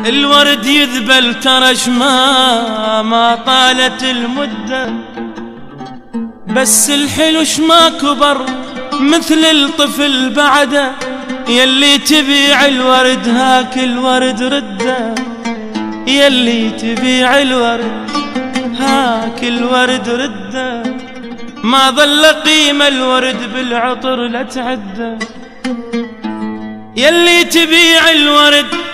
الورد يذبل ترش ما طالت المدة، بس الحلو ما كبر مثل الطفل بعده. يلي تبيع الورد هاك الورد رده، يلي تبيع الورد هاك الورد رده. ما ظل قيمة الورد بالعطر لا تعده. يلي تبيع الورد